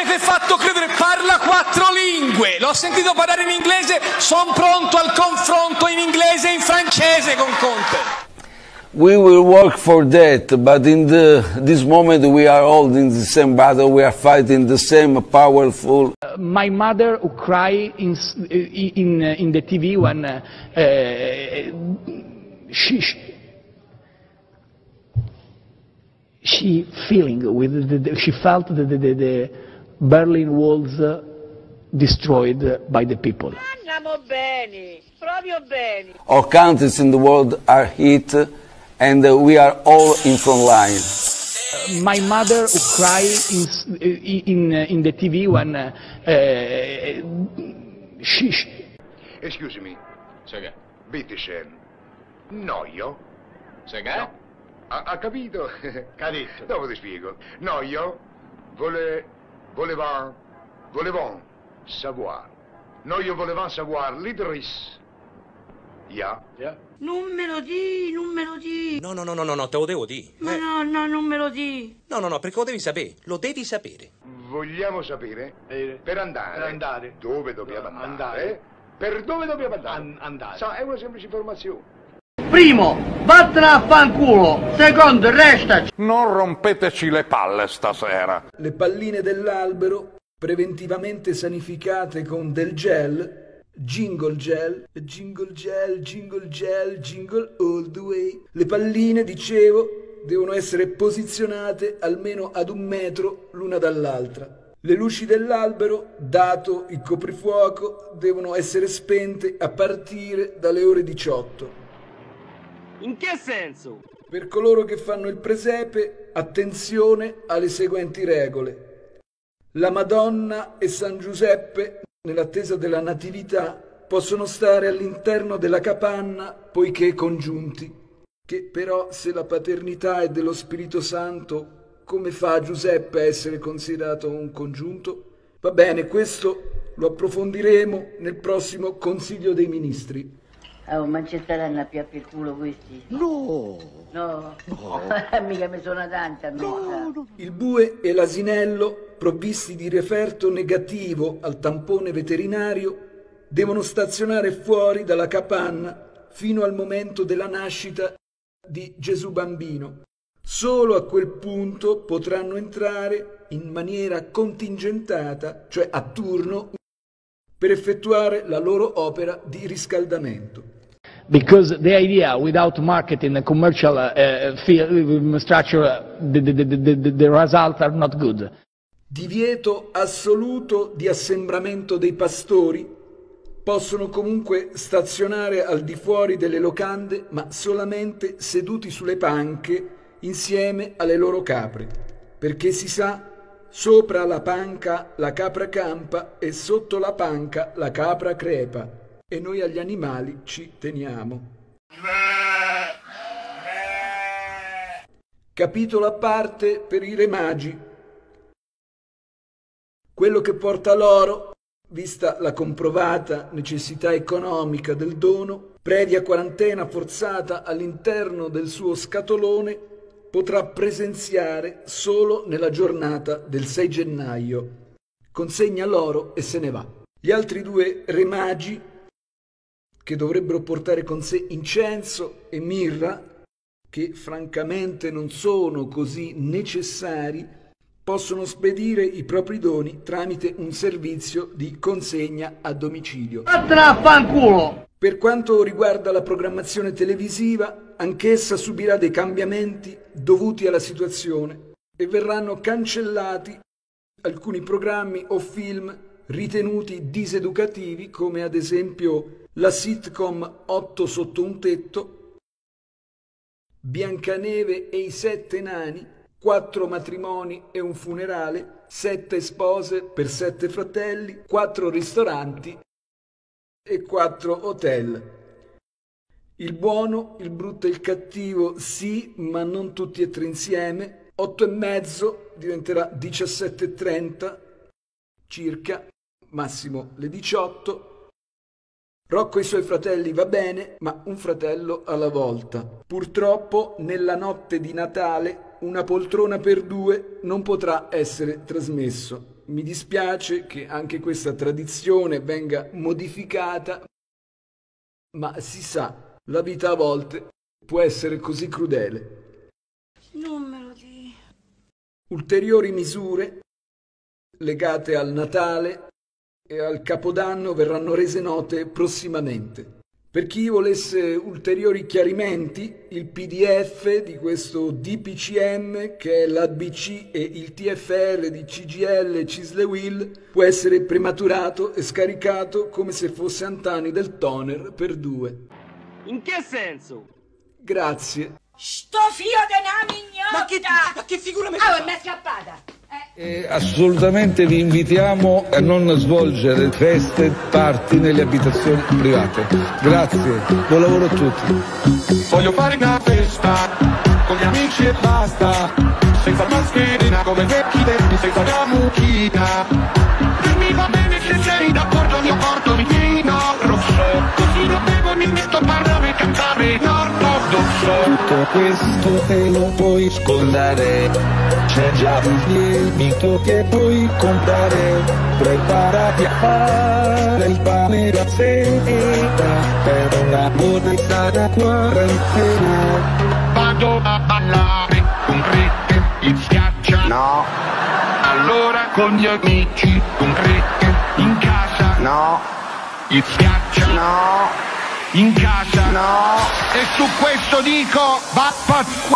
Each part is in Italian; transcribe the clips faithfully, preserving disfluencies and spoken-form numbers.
avete fatto credere, parla quattro lingue, l'ho sentito parlare in inglese, sono pronto al confronto in inglese e in francese con Conte. We will work for that, but in the, this moment we are all in the same battle, we are fighting the same powerful... Uh, my mother who cried in, in, in the T V when uh, she, she, she feeling with the, the, she felt the, the, the, the Berlin walls uh, destroyed by the people. Andiamo bene, proprio bene. All countries in the world are hit, and uh, we are all in front line. Uh, my mother who cried in, in, in the T V when uh, she, she... Excuse me. Sega. Bitte schön. No, io? Sega? No. Ha, ha capito? Capito. Dopo ti spiego. No, io vole, volevamo, volevamo savoir. Noi io volevamo savoir l'Idris. Ja? Yeah. Non me lo di, non me lo di. No, no, no, no, no, te lo devo dire. Ma Eh. no, no, non me lo di. No, no, no, perché lo devi sapere. Lo devi sapere. Vogliamo sapere Eh, per andare, per andare. dove dobbiamo No, andare, andare. per dove dobbiamo andare. An- andare. Sa, è una semplice informazione. Primo, vattene a fanculo. Secondo, restaci. Non rompeteci le palle stasera. Le palline dell'albero, preventivamente sanificate con del gel, jingle gel, jingle gel, jingle gel, jingle all the way. Le palline, dicevo, devono essere posizionate almeno ad un metro l'una dall'altra. Le luci dell'albero, dato il coprifuoco, devono essere spente a partire dalle ore diciotto. In che senso? Per coloro che fanno il presepe, attenzione alle seguenti regole. La Madonna e San Giuseppe, nell'attesa della Natività, possono stare all'interno della capanna poiché congiunti. Che però, se la paternità è dello Spirito Santo, come fa Giuseppe a essere considerato un congiunto? Va bene, questo lo approfondiremo nel prossimo Consiglio dei Ministri. Oh, ma ci staranno più per culo questi? No. No? No. Mica mi sono tanta, no. no. Il bue e l'asinello, provvisti di referto negativo al tampone veterinario, devono stazionare fuori dalla capanna fino al momento della nascita di Gesù bambino. Solo a quel punto potranno entrare in maniera contingentata, cioè a turno, per effettuare la loro opera di riscaldamento. Because the idea, without marketing and commercial uh, field, structure, the, the, the, the, the results are not good. Divieto assoluto di assembramento dei pastori. Possono comunque stazionare al di fuori delle locande, ma solamente seduti sulle panche insieme alle loro capre, perché si sa, sopra la panca la capra campa e sotto la panca la capra crepa, e noi agli animali ci teniamo. Capitolo a parte per i re magi. Quello che porta l'oro, vista la comprovata necessità economica del dono, previa quarantena forzata all'interno del suo scatolone, potrà presenziare solo nella giornata del sei gennaio. Consegna l'oro e se ne va. Gli altri due re magi, che dovrebbero portare con sé incenso e mirra, che francamente non sono così necessari, possono spedire i propri doni tramite un servizio di consegna a domicilio. Vattene a fanculo! Per quanto riguarda la programmazione televisiva, anch'essa subirà dei cambiamenti dovuti alla situazione e verranno cancellati alcuni programmi o film ritenuti diseducativi, come ad esempio la sitcom Otto sotto un tetto, Biancaneve e i sette nani, Quattro matrimoni e un funerale, Sette spose per sette fratelli, Quattro ristoranti e Quattro hotel. Il buono, il brutto e il cattivo sì, ma non tutti e tre insieme. Otto e mezzo diventerà diciassette e trenta circa, massimo le diciotto. Rocco e i suoi fratelli va bene, ma un fratello alla volta. Purtroppo nella notte di Natale una poltrona per due non potrà essere trasmesso. Mi dispiace che anche questa tradizione venga modificata, ma si sa, la vita a volte può essere così crudele. Non me lo di. Ulteriori misure legate al Natale e al Capodanno verranno rese note prossimamente. Per chi volesse ulteriori chiarimenti, il P D F di questo D P C M, che è l'A B C e il T F R di C G I L e Cislewil, può essere prematurato e scaricato come se fosse antani del toner per due. In che senso? Grazie. Sto fio de una mignotta! Ma che, ma che figura mi Ah, fa? mi è scappata! E assolutamente vi invitiamo a non svolgere feste, party nelle abitazioni private. Grazie, buon lavoro a tutti. Voglio fare una festa con gli amici e basta, senza mascherina come vecchi tempi, senza la mucchina. E mi va bene se sei d'accordo, mio portomino rosso, così non bevo, mi metto a parlare e cantare in ortodosso. Tutto questo te lo puoi scordare, c'è già il lievito che puoi comprare. Preparati a fare il pane da sera per una buona sana quarantena. Vado a ballare con Cricche, in spiaggia no, allora con gli amici con Cricche, in casa no, in spiaggia no, in casa no, e su questo dico vaffanculo.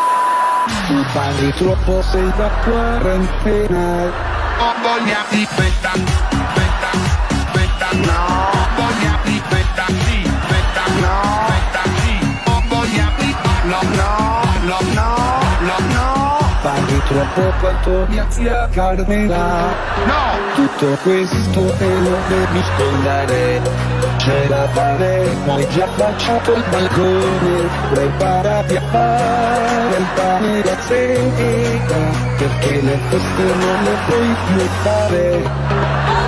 Tu parli troppo, sei da quarantena. Ho voglia di festa, festa, festa, no, ho voglia di festa, sì, festa, no, festa, sì, ho voglia di no, no, no, no, no, no. Parli troppo quanto mia zia Carmela. No! Tutto questo te lo devi scordare, c'è da fare, hai già facciato il balcone. Preparati a fare il pane da sera, perché le feste non le puoi più fare.